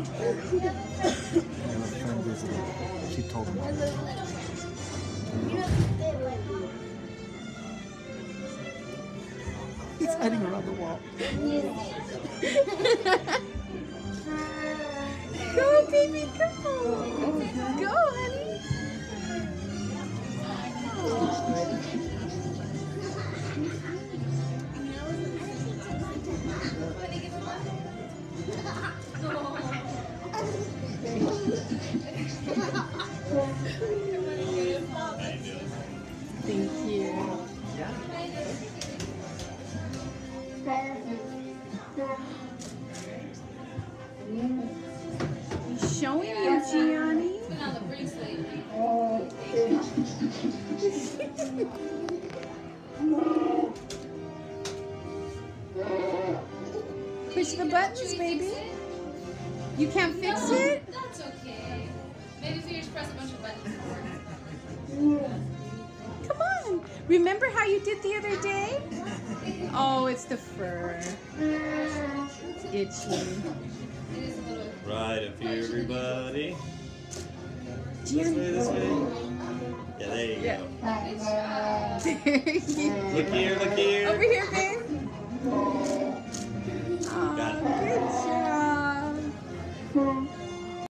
a friend visited. She told him. He's hiding around the wall. Go, baby, go. Go, honey. Thank you. He's showing you, Gianni. Push the buttons, baby. You can't fix it? That's okay. Maybe if you just press a bunch of buttons. Come on. Remember how you did the other day? Oh, it's the fur. It's itchy. It is a little. Right up here, everybody. Gianni. This way. Yeah, there you go. Look here, look here. Over here, babe. Oh, Got it. good job.